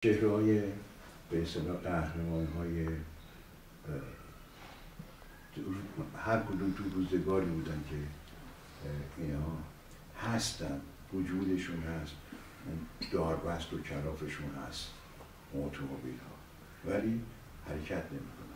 چهره‌های به اصطلاح قهرمان‌های هر کدوم تو روزگاری بودن که اینها هستن، وجودشون هست، داربست و کرافشون هست، اتومبیل ها، ولی حرکت نمی‌کنن.